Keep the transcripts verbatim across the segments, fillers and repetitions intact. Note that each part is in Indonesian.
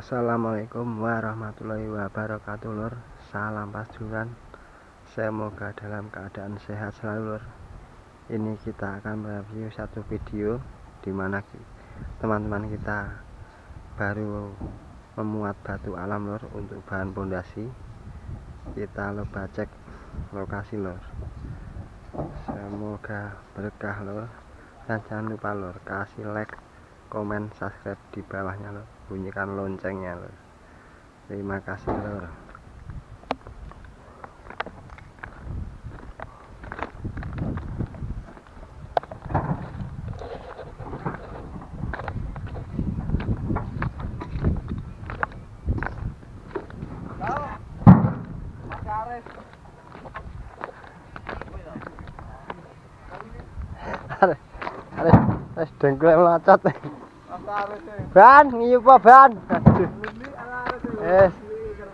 Assalamualaikum warahmatullahi wabarakatuh lur. Salam pasturan, semoga dalam keadaan sehat selalu lur. Ini kita akan mereview satu video dimana teman-teman kita baru memuat batu alam lur untuk bahan pondasi. Kita coba cek lokasi lur. Semoga berkah lur. Dan jangan lupa lur, kasih like, komen, subscribe di bawahnya lur, bunyikan loncengnya lur. Terima kasih lur. Wis dengkul macet. Ban, ngiyup apa ban? Wis.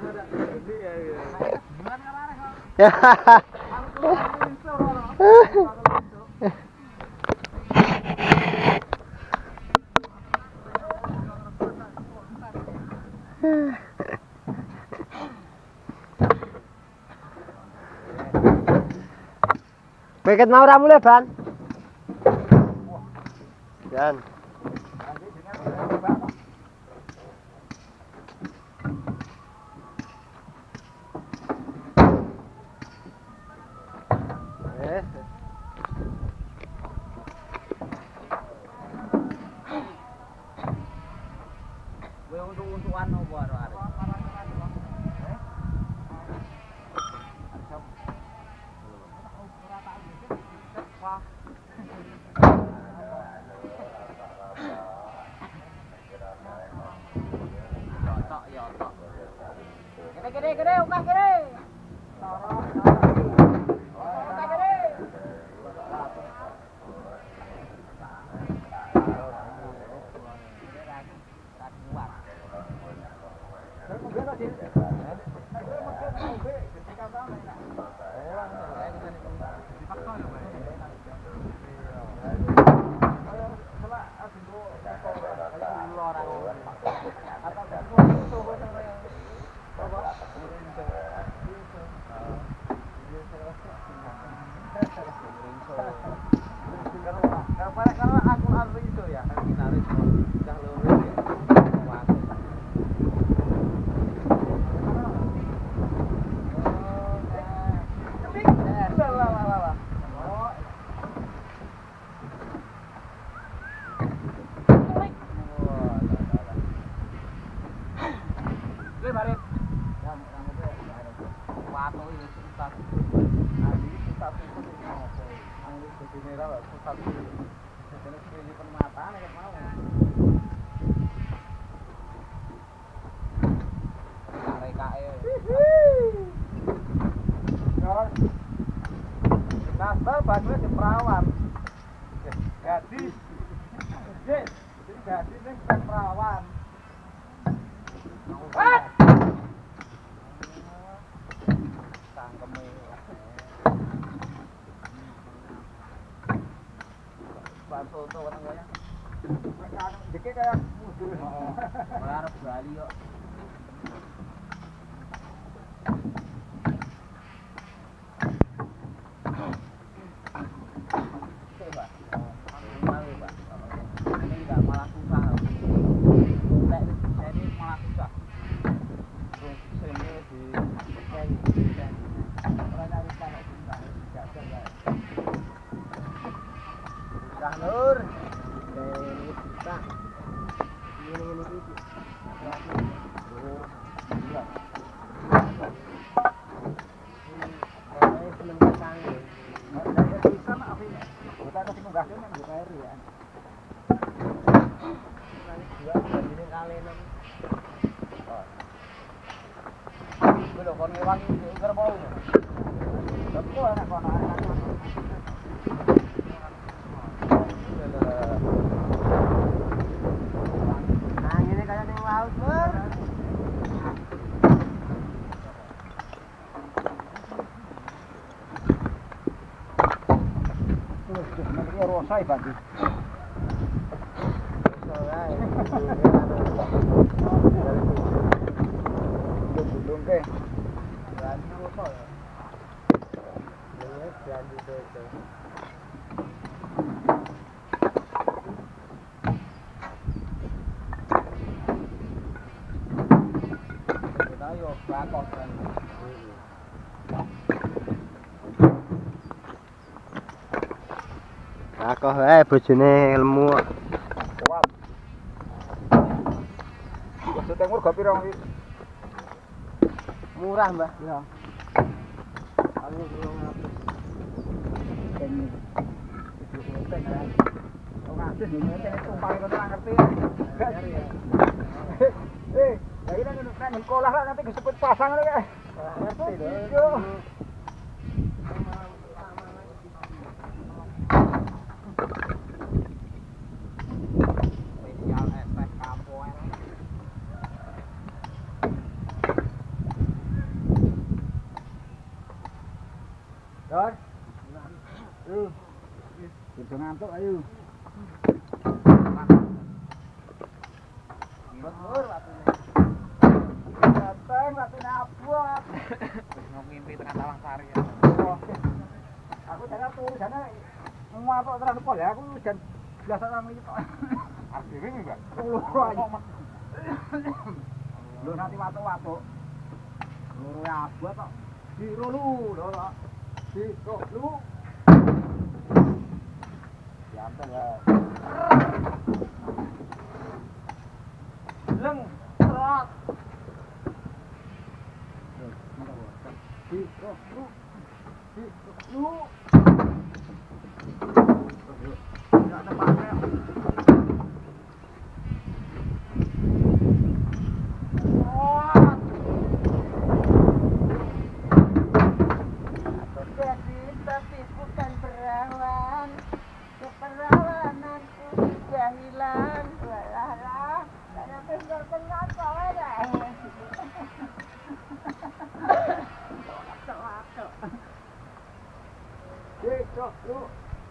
Paket mau ra mulai ban. Dan eh kowe untuk-untukan opo arek? Gede gede ukah gede. Karena aku aku itu ya, finalis udah lulus ya. Nastar bajunya di perawan. Gadis. Jadi gadis ini bukan perawan. What? Tangkeme. Bakso to warna kaya. Dikit kayak musuh. Ora arep Bali kok. Nur, ini kita, ini ini itu, ini seneng kacang, dari bisa nak apa ini? Kita kasih menggasih yang buka air ya. Dua begini kali enam. Belum kon ngewangi ugar bau. Betul anak kon anak. Nah ini kayak yang laut ber. Nanti rosai bagi. Rosai. apa ya? Ini janji itu. Kita yo bakok kan. Bakok wae bojone ilmu. Kuat. Maksudnya murah piro iki? Murah, Mbah. Ya. Aku belum ngatur. Ini. Itu ngenteng ya. Oh, ngasih ini ngenteng tumpang itu ora ngerti. Eh, ya ini kan sekolah lah nanti disebut pasang lho kae. Ngerti dong. Yo. Spesial es teh kapoen. Dor. Uh. Bisa ngantuk ayo. Betul watune. Dateng watune abot. Wis ngimpi tekan Tawang Sari ya. Aku jane turu jane ngapok terus pol ya aku jan biasa nang iki tok. Arep dhewe Mbak. Loro aja. Lho nanti watuk-watuk. Loro abot kok. Diro lu, lho. Diro lu. Jantan ya. Leng, trot. Diro lu. Diro lu. Enggak ada pakai. Jadi tapi bukan perawan, keperawananku sudah hilang. Walah, saya tinggal tengah sore. Waktu-waktu. Diro lu.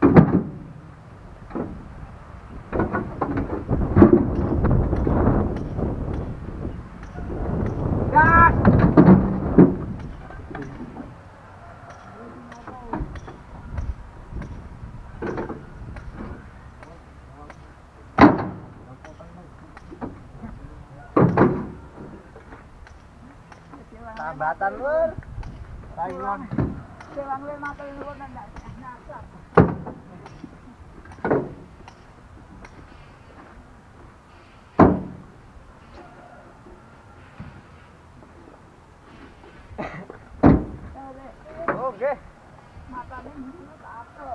Gas. Tambatan lur. Saingan. Silang lima puluh ndak nyasar. Oke. Matane ini tato.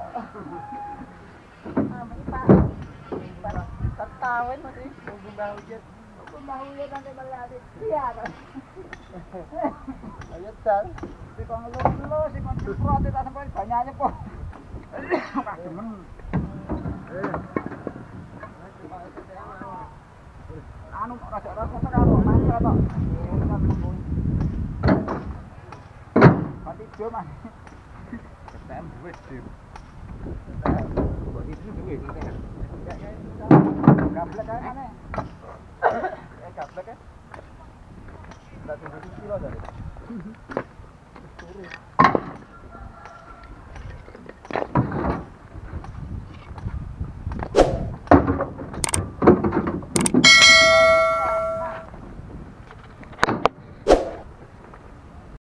Ah, Pak. Tertawin masih nunggu Mbah Ujit. Aku mau lihat nanti balik. Iya. Ayo dan Si kong lu si kong cukrot tak sampai banyaknya po. Pak demen. Eh. Anu rada-rada karo mangga tok. Pati jo Mas. Ketem wis dim. Buat itu duit. Gablek ae mana? Eh gablek ya. Enggak tunggu kilo dari. Turun.